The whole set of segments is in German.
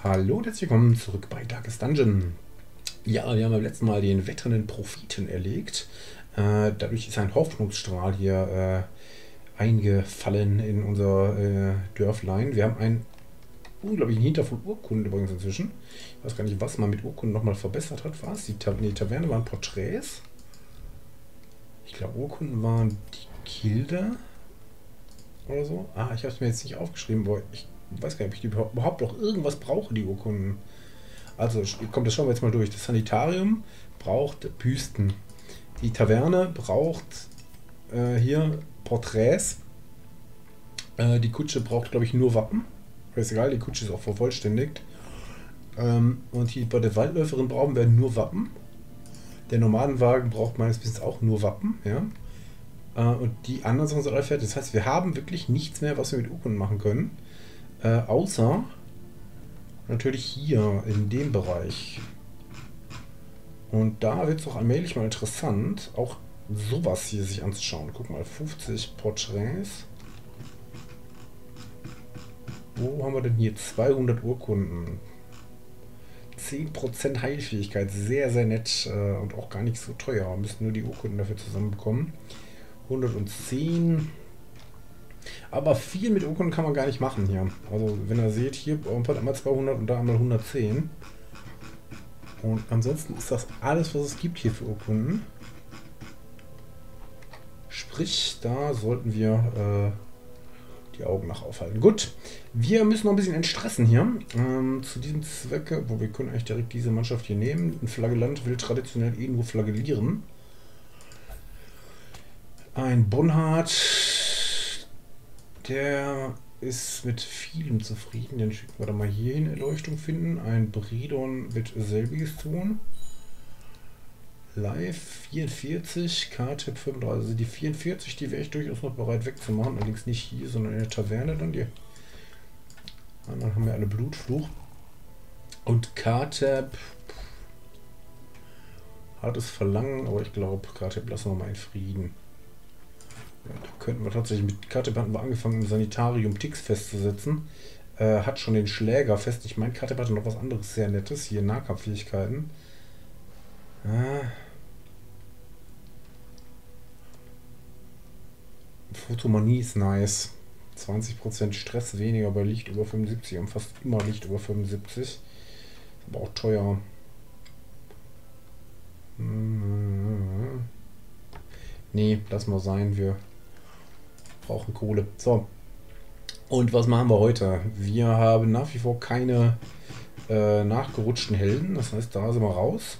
Hallo und herzlich willkommen zurück bei Darkest Dungeon. Ja, wir haben beim letzten Mal den wetternden Propheten erlegt. Dadurch ist ein Hoffnungsstrahl hier eingefallen in unser Dörflein. Wir haben einen unglaublichen Hinter von Urkunden übrigens inzwischen. Ich weiß gar nicht, was man mit Urkunden nochmal verbessert hat. Was? Die Taverne waren Porträts. Ich glaube, Urkunden waren die Gilde oder so. Ah, ich habe es mir jetzt nicht aufgeschrieben, aber ich weiß gar nicht, ob ich die überhaupt noch irgendwas brauche, die Urkunden. Also, kommt, das schauen wir jetzt mal durch. Das Sanitarium braucht Büsten. Die Taverne braucht hier Porträts. Die Kutsche braucht, glaube ich, nur Wappen. Ist egal, die Kutsche ist auch vervollständigt. Und hier bei der Waldläuferin brauchen wir nur Wappen. Der Nomadenwagen braucht meines Wissens auch nur Wappen. Ja? Und die anderen Sachen sind alle fertig. Das heißt, wir haben wirklich nichts mehr, was wir mit Urkunden machen können. Außer natürlich hier in dem Bereich. Und da wird es auch allmählich mal interessant, auch sowas hier sich anzuschauen. Guck mal, 50 Porträts. Wo haben wir denn hier? 200 Urkunden. 10% Heilfähigkeit. Sehr, sehr nett und auch gar nicht so teuer. Wir müssen nur die Urkunden dafür zusammenbekommen. 110. Aber viel mit Urkunden kann man gar nicht machen hier. Also wenn ihr seht, hier einmal 200 und da einmal 110. Und ansonsten ist das alles, was es gibt hier für Urkunden. Sprich, da sollten wir die Augen nach aufhalten. Gut, wir müssen noch ein bisschen entstressen hier. Zu diesem Zwecke, wo wir können eigentlich direkt diese Mannschaft hier nehmen. Ein Flagellant will traditionell eh nur flagellieren. Ein Bonhard, der ist mit vielem zufrieden. Den schicken wir da mal hier hin, Erleuchtung finden. Ein Bredon wird selbiges tun. Live 44, K-Tipp 35. Also die 44, die wäre ich durchaus noch bereit wegzumachen. Allerdings nicht hier, sondern in der Taverne dann. Die anderen haben ja alle Blutfluch. Und K-Tipp hat es Verlangen, aber ich glaube, K-Tipp lassen wir mal in Frieden. Ja, da könnten wir tatsächlich mit K-Tipp hatten wir angefangen, im Sanitarium Ticks festzusetzen. Hat schon den Schläger fest. Ich meine, K-Tipp hatte noch was anderes sehr Nettes. Hier Nahkampffähigkeiten. Fotomanie ist nice. 20% Stress weniger bei Licht über 75 und fast immer Licht über 75. Aber auch teuer. Nee, lass mal sein. Wir brauchen Kohle. So. Und was machen wir heute? Wir haben nach wie vor keine nachgerutschten Helden. Das heißt, da sind wir raus.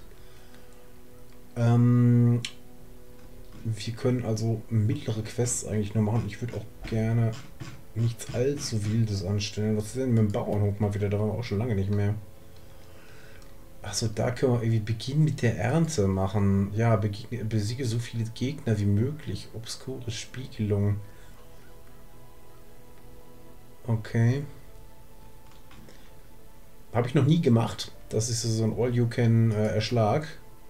Wir können also mittlere Quests eigentlich nur machen. Ich würde auch gerne nichts allzu Wildes anstellen. Was ist denn mit dem Bauernhof mal wieder? Da waren wir auch schon lange nicht mehr. Achso, da können wir irgendwie Beginn mit der Ernte machen. Ja, besiege so viele Gegner wie möglich. Obskure Spiegelung. Okay. Habe ich noch nie gemacht. Das ist so ein All-You-Can-Erschlag.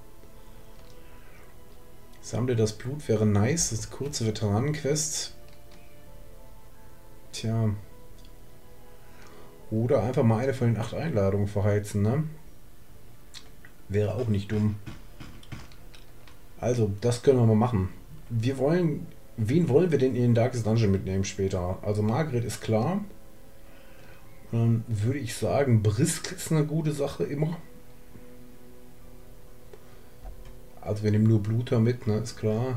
Sammle das Blut wäre nice. Das ist eine kurze Veteranenquest. Tja. Oder einfach mal eine von den 8 Einladungen verheizen, ne? Wäre auch nicht dumm. Also, das können wir mal machen. Wir wollen... Wen wollen wir denn in den Darkest Dungeon mitnehmen später? Also Margret ist klar. Dann würde ich sagen, Brisk ist eine gute Sache immer. Also wir nehmen nur Bluter mit, ne, ist klar.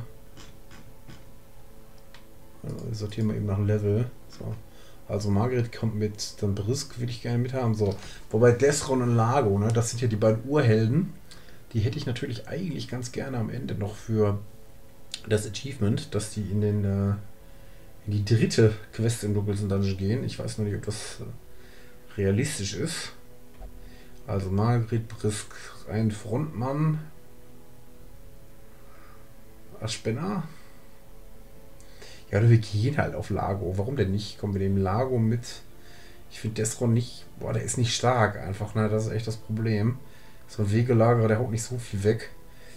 Also sortieren wir eben nach Level. So. Also Margret kommt mit, dann Brisk will ich gerne mit haben. So. Wobei Desron und Lago, ne, das sind ja die beiden Urhelden. Die hätte ich natürlich eigentlich ganz gerne am Ende noch für das Achievement, dass die in die dritte Quest im dunkelsten Dungeon gehen. Ich weiß noch nicht, ob das realistisch ist. Also Margret, Brisk, ein Frontmann. Aspena? Ja, oder wir gehen halt auf Lago. Warum denn nicht? Kommen wir dem Lago mit. Ich finde Desron nicht. Boah, der ist nicht stark einfach, ne? Das ist echt das Problem. So ein Wegelagerer, der haut nicht so viel weg.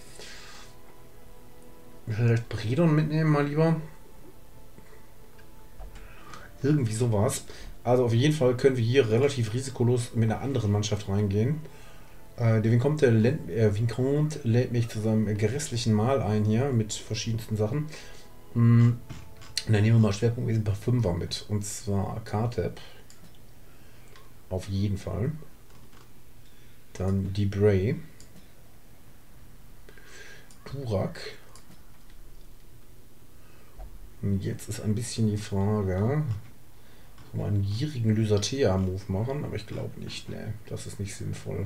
Vielleicht Bredon mitnehmen, mal lieber. Irgendwie sowas. Also auf jeden Fall können wir hier relativ risikolos mit einer anderen Mannschaft reingehen. Der Vicomte lädt mich zu seinem grässlichen Mahl ein hier mit verschiedensten Sachen. Und dann nehmen wir mal schwerpunktmäßig ein paar Fünfer mit. Und zwar Kartep. Auf jeden Fall. Dann die Bray. Durak. Und jetzt ist ein bisschen die Frage, ob wir einen gierigen Lysatea-Move machen, aber ich glaube nicht. Ne, das ist nicht sinnvoll.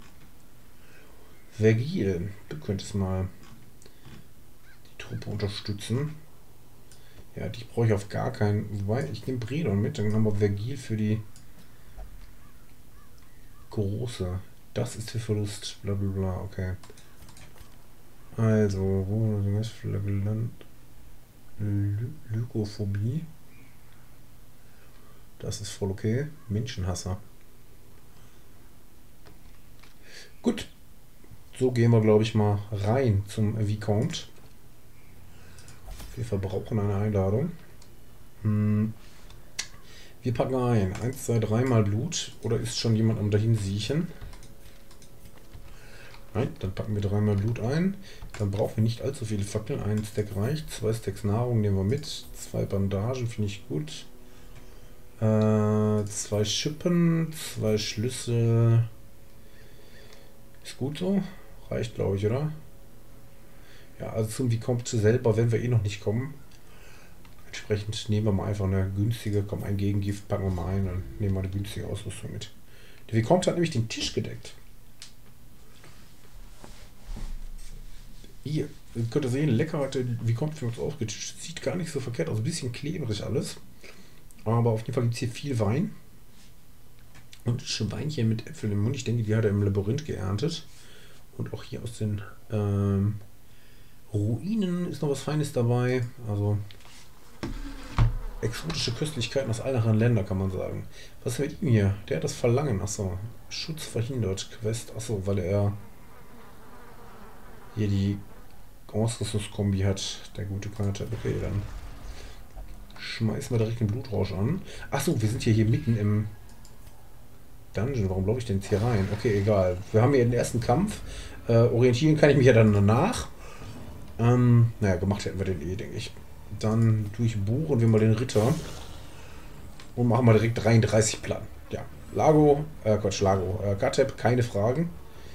Vergil, du könntest mal die Truppe unterstützen. Ja, dich brauche ich auf gar keinen. Wobei, ich nehme Bredon mit, dann haben wir Vergil für die große. Das ist der Verlust. Blablabla, okay. Also, wo ist Flagellant? Lykophobie. Das ist voll okay. Menschenhasser. Gut. So gehen wir, glaube ich, mal rein zum Vicomte. Wir verbrauchen eine Einladung. Wir packen ein. 1, 2, 3 mal Blut. Oder ist schon jemand am dahin siechen? Nein, dann packen wir 3 mal Blut ein. Dann brauchen wir nicht allzu viele Fackeln. 1 Stack reicht. 2 Stacks Nahrung nehmen wir mit. 2 Bandagen finde ich gut. 2 Schippen. 2 Schlüssel. Ist gut so. Reicht, glaube ich, oder? Ja, also zum Vicomte selber werden wir eh noch nicht kommen. Entsprechend nehmen wir mal einfach eine günstige, komm, ein Gegengift packen wir mal ein und nehmen mal eine günstige Ausrüstung mit. Der Vicomte hat nämlich den Tisch gedeckt. Hier, ihr könnt ihr sehen, lecker hat der Vicomte für uns aufgetischt. Sieht gar nicht so verkehrt aus, ein bisschen klebrig alles. Aber auf jeden Fall gibt es hier viel Wein. Und Schweinchen mit Äpfeln im Mund. Ich denke, die hat er im Labyrinth geerntet. Und auch hier aus den Ruinen ist noch was Feines dabei. Also exotische Köstlichkeiten aus allen anderen Ländern, kann man sagen. Was ist mit ihm hier? Der hat das Verlangen. Achso, Schutz verhindert. Quest. Achso, weil er hier die Ausrüstungskombi hat. Der gute Kater. Okay, dann schmeißen wir direkt den Blutrausch an. Achso, wir sind hier mitten im Dungeon. Warum glaube ich denn jetzt hier rein? Okay, egal. Wir haben hier den ersten Kampf. Orientieren kann ich mich ja dann danach. Naja, gemacht hätten wir den eh, denke ich. Dann durchbohren wir mal den Ritter. Und machen wir direkt 33 Plan. Ja, Lago, Kartep, keine Fragen.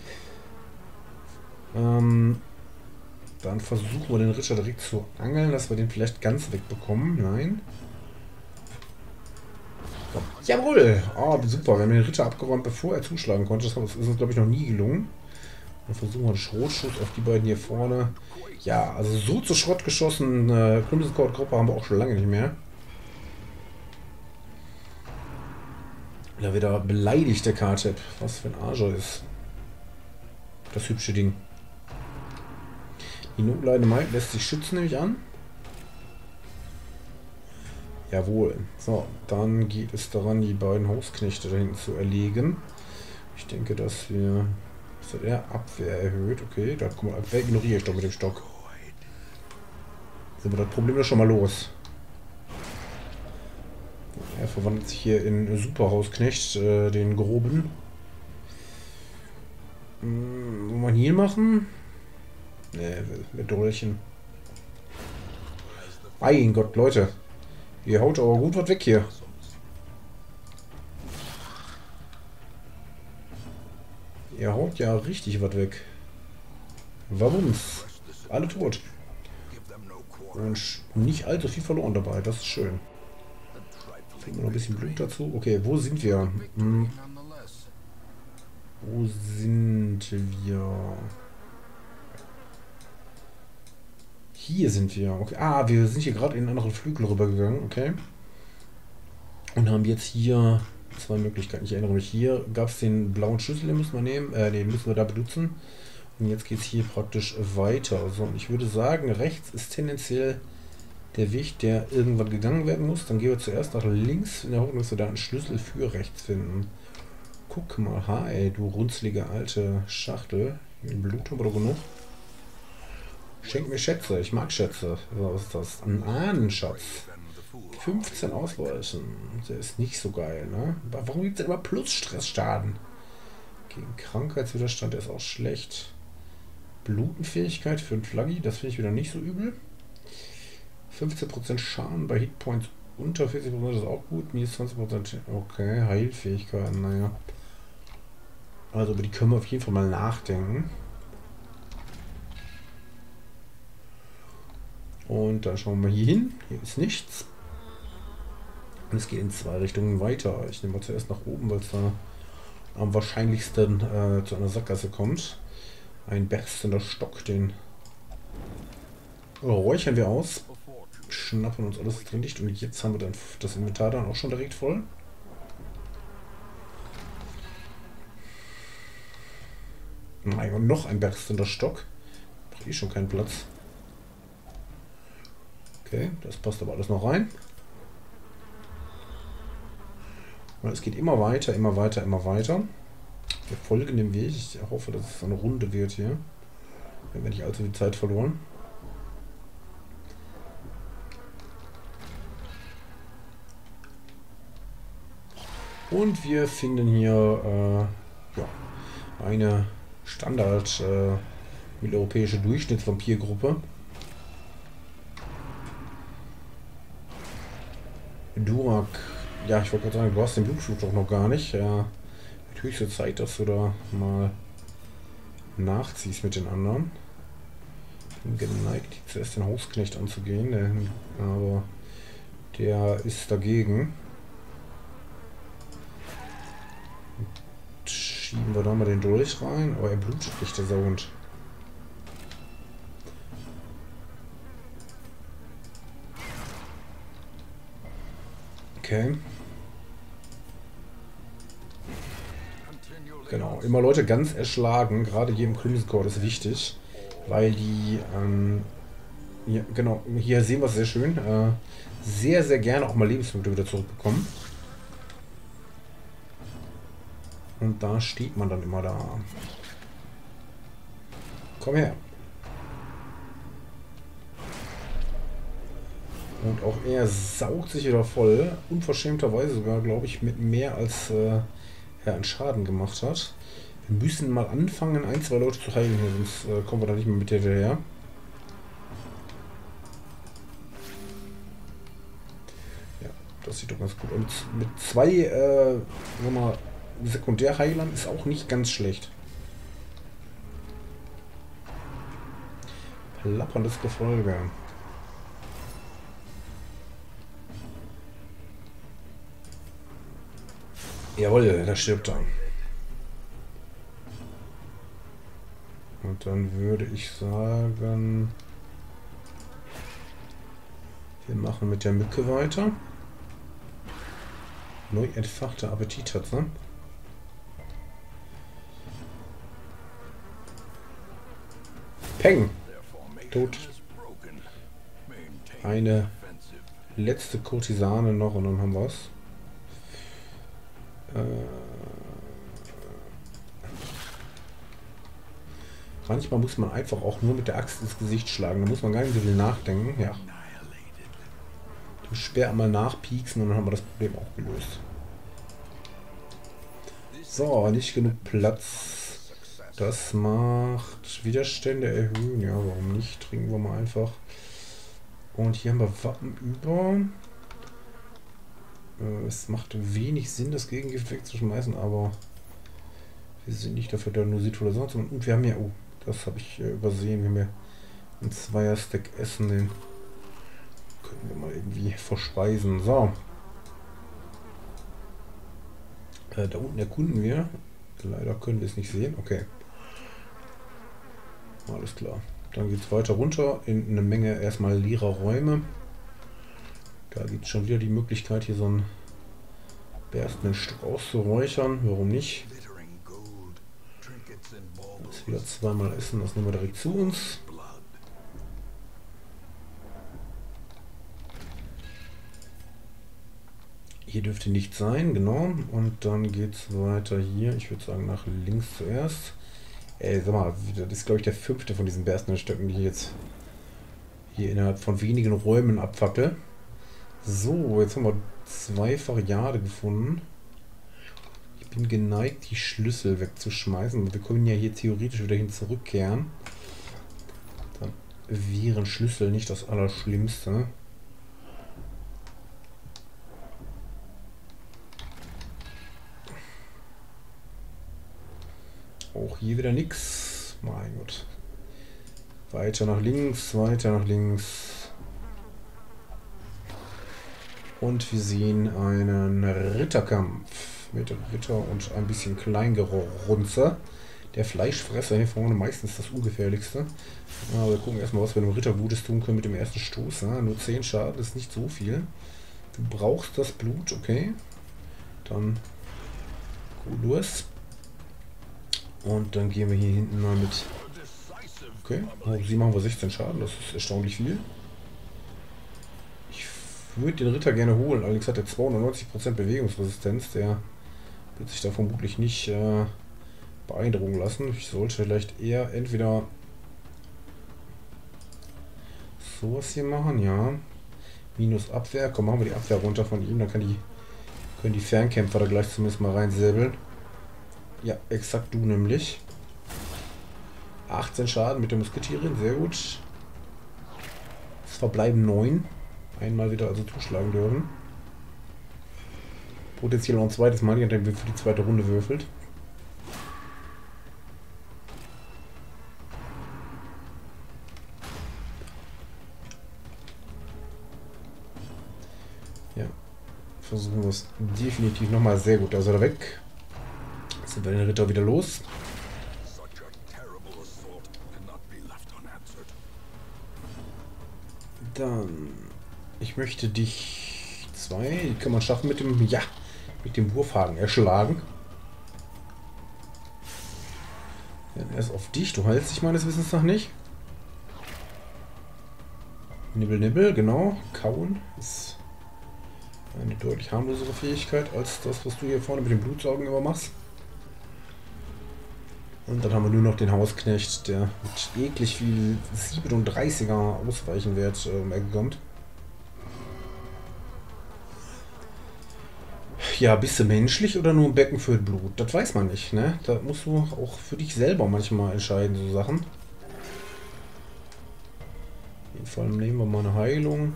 Dann versuchen wir den Ritter direkt zu angeln, dass wir den vielleicht ganz wegbekommen. Nein. Komm. Jawohl! Oh, super, wir haben den Ritter abgeräumt, bevor er zuschlagen konnte. Das ist uns, glaube ich, noch nie gelungen. Dann versuchen wir einen Schrotschuss auf die beiden hier vorne. Ja, also so zu Schrott geschossen, Crimson Court Gruppe haben wir auch schon lange nicht mehr. Da wieder beleidigt der Kartep. Was für ein Arsch ist. Das hübsche Ding. Die notleidende Maid lässt sich schützen, nehme ich an. Jawohl. So, dann geht es daran, die beiden Hausknechte da hinten zu erlegen. Ich denke, dass wir... Was hat er? Abwehr erhöht. Okay, da guck mal, Abwehr ignoriere ich doch mit dem Stock. Sind wir das Problem doch schon mal los. Er verwandelt sich hier in Superhausknecht, den groben. Wollen wir hier machen? Ne, mit Dolchen. Mein Gott, Leute. Ihr haut aber gut was weg hier. Ihr haut ja richtig was weg. Warum? Alle tot. Und nicht allzu viel verloren dabei. Das ist schön. Kriegen wir noch ein bisschen Blut dazu. Okay, wo sind wir? Wo sind wir? Hier sind wir. Okay. Ah, wir sind hier gerade in einen anderen Flügel rübergegangen. Okay. Und haben jetzt hier zwei Möglichkeiten. Ich erinnere mich, hier gab es den blauen Schlüssel, den müssen wir nehmen. Den müssen wir da benutzen. Und jetzt geht es hier praktisch weiter. Also ich würde sagen, rechts ist tendenziell der Weg, der irgendwann gegangen werden muss. Dann gehen wir zuerst nach links, in der Hoffnung, dass wir da einen Schlüssel für rechts finden. Guck mal, hi, du runzlige alte Schachtel. Blut haben wir doch genug. Schenk mir Schätze, ich mag Schätze. Was ist das? Ein Ahnenschatz. 15 ausweichen. Der ist nicht so geil, ne? Aber warum gibt es denn immer Plus-Stressschaden? Gegen Krankheitswiderstand, der ist auch schlecht. Blutenfähigkeit für einen Flaggi, das finde ich wieder nicht so übel. 15% Schaden bei Hitpoints unter 40%, das ist auch gut. Minus 20%, okay. Heilfähigkeiten, naja. Also über die können wir auf jeden Fall mal nachdenken. Und dann schauen wir mal hier hin. Hier ist nichts. Und es geht in zwei Richtungen weiter. Ich nehme mal zuerst nach oben, weil es da am wahrscheinlichsten zu einer Sackgasse kommt. Ein berstender Stock, den räuchern wir aus. Schnappen uns alles drin dicht. Und jetzt haben wir dann das Inventar dann auch schon direkt voll. Nein, und noch ein berstender Stock. Braucht eh schon keinen Platz. Okay, das passt aber alles noch rein. Und es geht immer weiter, immer weiter, immer weiter. Wir folgen dem Weg. Ich hoffe, dass es eine Runde wird hier. Wir haben nicht allzu viel Zeit verloren. Und wir finden hier ja, eine Standard mitteleuropäische Durchschnittsvampirgruppe. Durak, ja, ich wollte gerade sagen, du hast den Blutflug doch noch gar nicht. Ja, wird höchste Zeit, dass du da mal nachziehst mit den anderen. Bin geneigt, zuerst den Hausknecht anzugehen, aber der ist dagegen. Schieben wir da mal den Dolch rein. Oh, er blutet nicht, der Sound. Okay. Genau, immer Leute ganz erschlagen, gerade hier im Crimson Court ist wichtig, weil die, hier, genau, hier sehen wir es sehr schön, sehr, sehr gerne auch mal Lebenspunkte wieder zurückbekommen. Und da steht man dann immer da. Komm her. Und auch er saugt sich wieder voll. Unverschämterweise sogar, glaube ich, mit mehr als er an Schaden gemacht hat. Wir müssen mal anfangen, ein, zwei Leute zu heilen hier, sonst kommen wir da nicht mehr mit hinterher. Ja, das sieht doch ganz gut aus. Und mit zwei mal, Sekundärheilern ist auch nicht ganz schlecht. Plapperndes Gefolge. Jawohl, da stirbt er. Und dann würde ich sagen, wir machen mit der Mücke weiter. Neu entfachte Appetittatze. Peng! Tot. Eine letzte Kurtisane noch und dann haben wir es. Manchmal muss man einfach auch nur mit der Axt ins Gesicht schlagen. Da muss man gar nicht so viel nachdenken. Ja. Den Speer einmal nachpieksen und dann haben wir das Problem auch gelöst. So, nicht genug Platz. Das macht Widerstände erhöhen. Ja, warum nicht? Trinken wir mal einfach. Und hier haben wir Wappen über. Es macht wenig Sinn, das Gegengift wegzuschmeißen, aber wir sind nicht dafür da, nur Situation. Und wir haben ja, oh, das habe ich übersehen, wir haben ja ein Zweier-Stack Essen, den können wir mal irgendwie verspeisen. So. Da unten erkunden wir. Leider können wir es nicht sehen. Okay. Alles klar. Dann geht es weiter runter in eine Menge erstmal leerer Räume. Da gibt es schon wieder die Möglichkeit, hier so ein berstenden Stück auszuräuchern. Warum nicht? Das wieder zweimal essen, das nehmen wir direkt zu uns. Hier dürfte nicht sein, genau. Und dann geht es weiter hier. Ich würde sagen nach links zuerst. Ey, sag mal, das ist glaube ich der 5. von diesen berstenden Stöcken, die ich jetzt hier innerhalb von wenigen Räumen abfackel. So, jetzt haben wir 2-fache Jade gefunden. Ich bin geneigt, die Schlüssel wegzuschmeißen. Wir können ja hier theoretisch wieder hin zurückkehren. Dann wären Schlüssel nicht das Allerschlimmste. Auch hier wieder nichts. Mein Gott. Weiter nach links, weiter nach links. Und wir sehen einen Ritterkampf mit dem Ritter und ein bisschen Kleingerunze. Der Fleischfresser hier vorne meistens das ungefährlichste. Aber wir gucken erstmal, was wir dem Ritter Gutes tun können mit dem ersten Stoß. Ja, nur 10 Schaden ist nicht so viel. Du brauchst das Blut, okay. Dann gut los. Und dann gehen wir hier hinten mal mit. Okay, oh, sie machen wir 16 Schaden, das ist erstaunlich viel. Ich würde den Ritter gerne holen, allerdings hat er 290% Bewegungsresistenz. Der wird sich da vermutlich nicht beeindrucken lassen. Ich sollte vielleicht eher entweder sowas hier machen, ja. Minus Abwehr, komm, machen wir die Abwehr runter von ihm, dann können die Fernkämpfer da gleich zumindest mal reinsäbeln. Ja, exakt du nämlich. 18 Schaden mit der Musketierin, sehr gut. Es verbleiben 9. Einmal wieder also zuschlagen dürfen. Potenziell noch ein zweites Mal, der für die zweite Runde würfelt. Ja, versuchen wir es definitiv nochmal. Sehr gut, also da weg. Jetzt sind wir den Ritter wieder los. Dann, ich möchte dich 2, die kann man schaffen mit dem, ja, mit dem Wurfhaken erschlagen. Dann erst auf dich, du heilst dich meines Wissens noch nicht. Nibbel, nibbel, genau, kauen ist eine deutlich harmlosere Fähigkeit als das, was du hier vorne mit dem Blutsaugen immer machst. Und dann haben wir nur noch den Hausknecht, der mit eklig viel 37er Ausweichenwert kommt. Ja, bist du menschlich oder nur ein Becken für Blut? Das weiß man nicht, ne? Da musst du auch für dich selber manchmal entscheiden, so Sachen. Auf jeden Fall nehmen wir mal eine Heilung.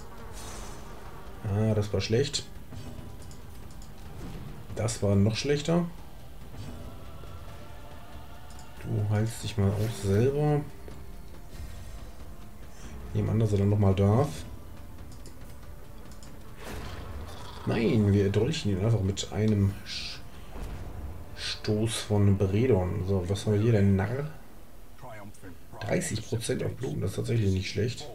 Ah, das war schlecht. Das war noch schlechter. Du heilst dich mal auch selber. Nehmen an, dass er dann nochmal darf. Nein, wir erdolchen ihn einfach mit einem Stoß von Bredon. So, was haben wir hier? Der Narr. 30% auf Blut, das ist tatsächlich nicht schlecht.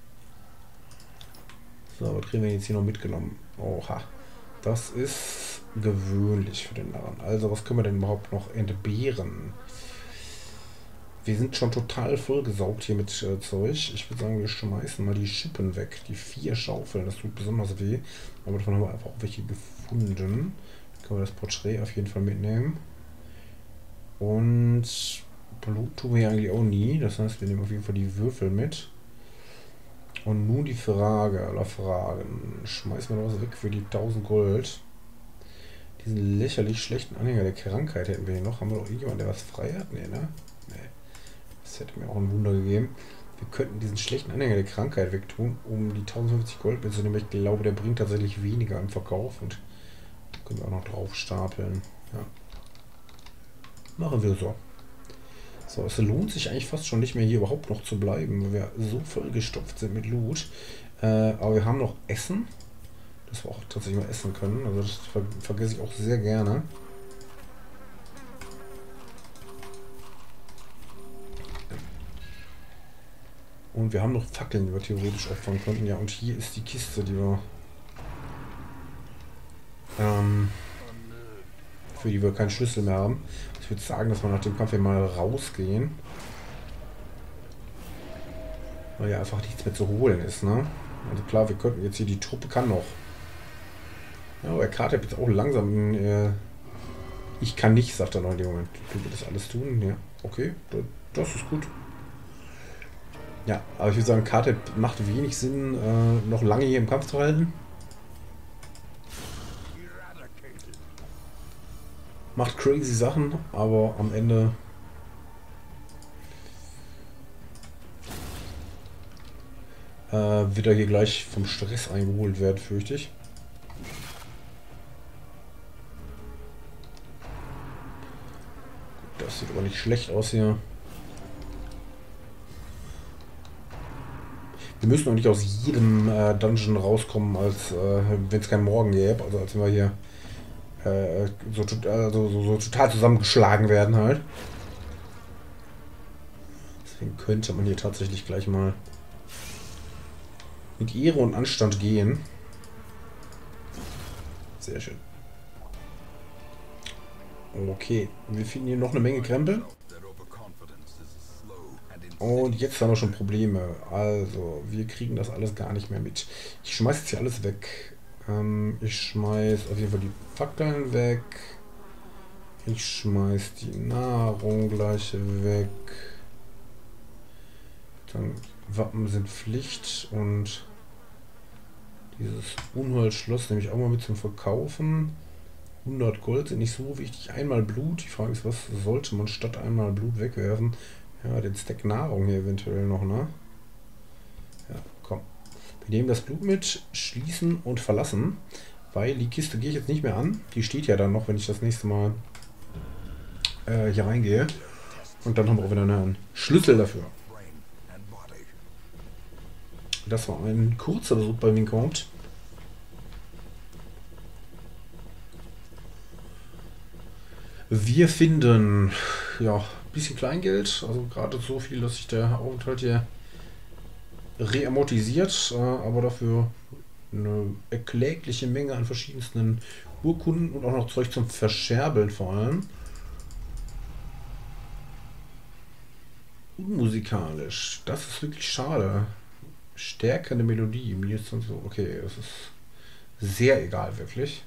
So, was kriegen wir jetzt hier noch mitgenommen? Oha. Das ist gewöhnlich für den Narren. Also, was können wir denn überhaupt noch entbehren? Wir sind schon total vollgesaugt hier mit Zeug. Ich würde sagen, wir schmeißen mal die Schippen weg. Die 4 Schaufeln, das tut besonders weh. Aber davon haben wir einfach auch welche gefunden. Dann können wir das Porträt auf jeden Fall mitnehmen. Und Blut tun wir ja eigentlich auch nie. Das heißt, wir nehmen auf jeden Fall die Würfel mit. Und nun die Frage aller Fragen. Schmeißen wir noch was weg für die 1000 Gold. Diesen lächerlich schlechten Anhänger der Krankheit hätten wir hier noch. Haben wir noch irgendjemanden, der was frei hat? Nee, ne? Nee. Das hätte mir auch ein Wunder gegeben. Wir könnten diesen schlechten Anhänger der Krankheit wegtun, um die 1050 Gold mitzunehmen. Ich glaube, der bringt tatsächlich weniger im Verkauf. Und können wir auch noch drauf stapeln. Ja. Machen wir so. So, es lohnt sich eigentlich fast schon nicht mehr hier überhaupt noch zu bleiben, weil wir so vollgestopft sind mit Loot. Aber wir haben noch Essen, dass wir auch tatsächlich mal essen können. Also das vergesse ich auch sehr gerne. Und wir haben noch Fackeln, die wir theoretisch opfern könnten. Ja, und hier ist die Kiste, die wir für die wir keinen Schlüssel mehr haben. Ich würde sagen, dass wir nach dem Kampf hier mal rausgehen. Weil ja einfach nichts mehr zu holen ist, ne? Also klar, wir könnten jetzt hier, die Truppe kann noch. Ja, aber der Kater jetzt auch langsam ich kann nicht, sagt er noch in dem Moment. Du willst das alles tun? Ja, okay, das ist gut. Ja, aber ich würde sagen, Karte macht wenig Sinn, noch lange hier im Kampf zu halten. Macht crazy Sachen, aber am Ende wird er hier gleich vom Stress eingeholt werden, fürchte ich. Das sieht aber nicht schlecht aus hier. Wir müssen auch nicht aus jedem Dungeon rauskommen, als wenn es keinen Morgen gäbe. Also als wenn wir hier so total zusammengeschlagen werden halt. Deswegen könnte man hier tatsächlich gleich mal mit Ehre und Anstand gehen. Sehr schön. Okay, wir finden hier noch eine Menge Krempel. Und jetzt haben wir schon Probleme. Also, wir kriegen das alles gar nicht mehr mit. Ich schmeiß jetzt hier alles weg. Ich schmeiß auf jeden Fall die Fackeln weg. Ich schmeiß die Nahrung gleich weg. Dann Wappen sind Pflicht und dieses Unholzschloss nehme ich auch mal mit zum Verkaufen. 100 Gold sind nicht so wichtig. Einmal Blut. Die Frage ist, was sollte man statt einmal Blut wegwerfen? Ja, den Stack Nahrung hier eventuell noch, ne? Ja, komm. Wir nehmen das Blut mit, schließen und verlassen. Weil die Kiste gehe ich jetzt nicht mehr an. Die steht ja dann noch, wenn ich das nächste Mal hier reingehe. Und dann haben wir auch wieder einen Schlüssel dafür. Das war ein kurzer Besuch bei Vicomte. Wir finden ja ein bisschen Kleingeld, also gerade so viel, dass sich der Aufenthalt hier reamortisiert, aber dafür eine erklägliche Menge an verschiedensten Urkunden und auch noch Zeug zum Verscherbeln vor allem. Unmusikalisch, das ist wirklich schade. Stärkende Melodie, mir ist dann so, okay, das ist sehr egal, wirklich.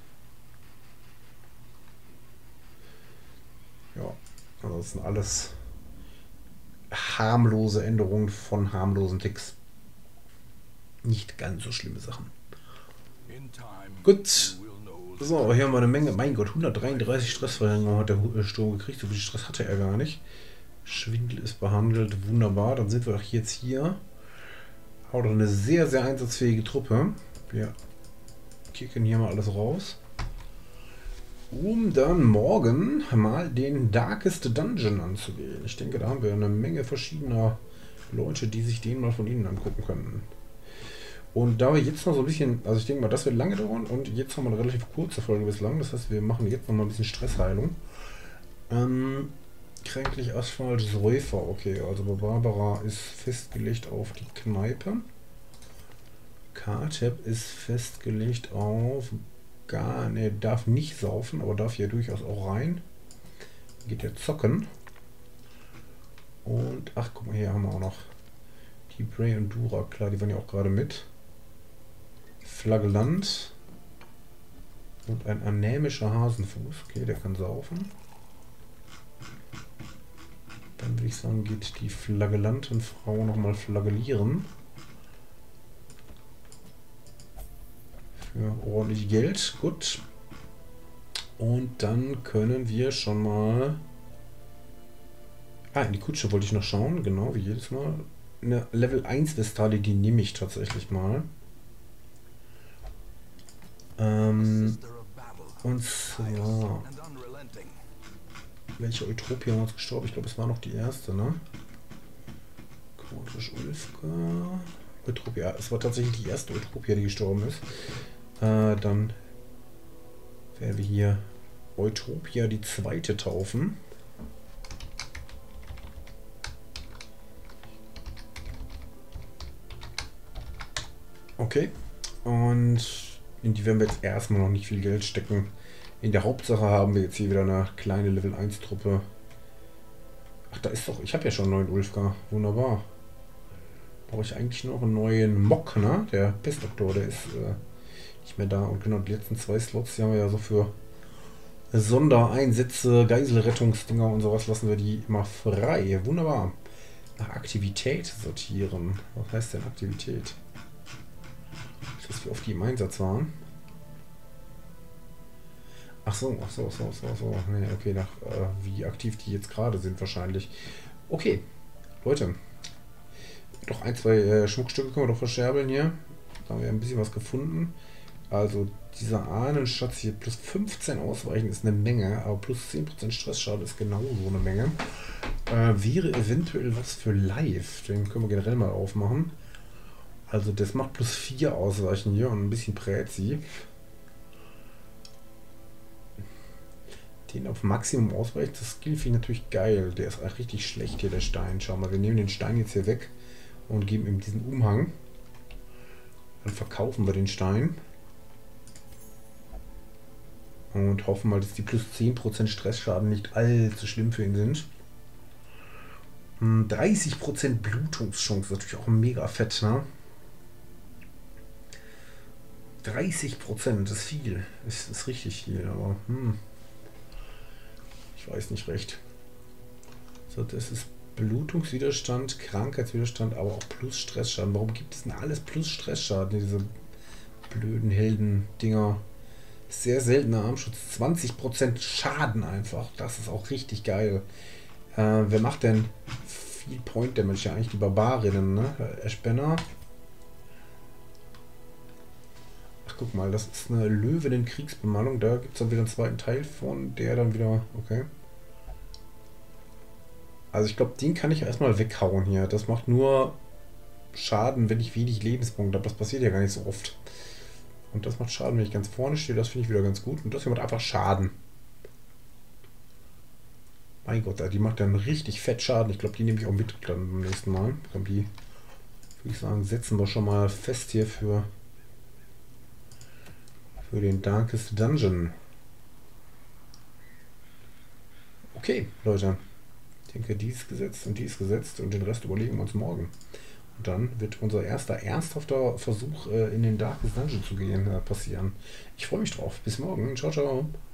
Ja, also das sind alles harmlose Änderungen von harmlosen Ticks. Nicht ganz so schlimme Sachen. Gut. So, hier haben wir eine Menge. Mein Gott, 133 Stressverlängerung hat der Sturm gekriegt. So viel Stress hatte er gar nicht. Schwindel ist behandelt. Wunderbar. Dann sind wir doch jetzt hier. Auch noch eine sehr, sehr einsatzfähige Truppe. Wir kicken hier mal alles raus. Um dann morgen mal den Darkest Dungeon anzugehen. Ich denke, da haben wir eine Menge verschiedener Leute, die sich den mal von Ihnen angucken können. Und da wir jetzt noch so ein bisschen, also ich denke mal, das wird lange dauern und jetzt haben wir eine relativ kurze Folge bislang. Das heißt, wir machen jetzt noch mal ein bisschen Stressheilung. Kränklich Asphalt, Säufer, okay, also bei Barbara ist festgelegt auf die Kneipe. Kartep ist festgelegt auf ne, darf nicht saufen, aber darf hier durchaus auch rein. Geht ja zocken. Und ach, guck mal, hier haben wir auch noch die Bray und Dura, klar, die waren ja auch gerade mit. Flagellant und ein anämischer Hasenfuß, okay, der kann saufen. Dann würde ich sagen, geht die Flagellantenfrau nochmal flagellieren. Für ordentlich Geld. Gut. Und dann können wir schon mal... in die Kutsche wollte ich noch schauen. Genau, wie jedes Mal. Eine Level 1 Vestali, die nehme ich tatsächlich mal. Und zwar... Welche Eutropia ist gestorben? Ich glaube, es war noch die erste, ne? Kortisch Ulfka. Eutropia. Es war tatsächlich die erste Eutropia, die gestorben ist. Dann werden wir hier Eutropia die zweite taufen. Okay. Und in die werden wir jetzt erstmal noch nicht viel Geld stecken. In der Hauptsache haben wir jetzt hier wieder eine kleine Level 1 Truppe. Ach, da ist doch... Ich habe ja schon einen neuen Ulfka. Wunderbar. Brauche ich eigentlich noch einen neuen Mock, ne? Der Pestdoktor, der ist nicht mehr da. Und genau, die letzten 2 Slots, die haben wir ja so für Sondereinsätze, Geiselrettungsdinger und sowas, lassen wir die immer frei. Wunderbar. Nach Aktivität sortieren. Was heißt denn Aktivität? Ich weiß, wie oft die im Einsatz waren. Ach so. Nee, okay, wie aktiv die jetzt gerade sind wahrscheinlich. Okay, Leute. Doch ein, zwei Schmuckstücke können wir doch verscherbeln hier. Da haben wir ein bisschen was gefunden. Also dieser Ahnenschatz hier plus 15 ausweichen ist eine Menge, aber plus 10% Stressschaden ist genauso eine Menge. Wäre eventuell was für live. Den können wir generell mal aufmachen. Also das macht plus 4 ausweichen hier und ein bisschen Präzi. Den auf Maximum ausweicht, das Skill finde ich natürlich geil. Der ist auch richtig schlecht hier, der Stein. Schau mal, wir nehmen den Stein jetzt hier weg und geben ihm diesen Umhang. Dann verkaufen wir den Stein. Und hoffen mal, dass die plus 10% Stressschaden nicht allzu schlimm für ihn sind. 30% Blutungschance ist natürlich auch mega fett, ne? 30% ist viel. Ist richtig viel, aber ich weiß nicht recht. So, das ist Blutungswiderstand, Krankheitswiderstand, aber auch plus Stressschaden. Warum gibt es denn alles plus Stressschaden, diese blöden Helden-Dinger? Sehr seltener Armschutz, 20% Schaden einfach. Das ist auch richtig geil. Wer macht denn viel Point Damage? Ja, eigentlich die Barbarinnen, ne? Ash Banner. Ach, guck mal, das ist eine Löwinnen-Kriegsbemalung. Da gibt es dann wieder einen zweiten Teil von, der dann wieder. Okay. Also, ich glaube, den kann ich erstmal weghauen hier. Das macht nur Schaden, wenn ich wenig Lebenspunkte habe. Das passiert ja gar nicht so oft. Und das macht Schaden, wenn ich ganz vorne stehe. Das finde ich wieder ganz gut. Und das hier macht einfach Schaden. Mein Gott, die macht dann richtig fett Schaden. Ich glaube, die nehme ich auch mit dann beim nächsten Mal. Die, würde ich sagen, setzen wir schon mal fest hier für den Darkest Dungeon. Okay, Leute. Ich denke, die ist gesetzt und den Rest überlegen wir uns morgen. Und dann wird unser erster ernsthafter Versuch, in den Darkest Dungeon zu gehen, passieren. Ich freue mich drauf. Bis morgen. Ciao, ciao.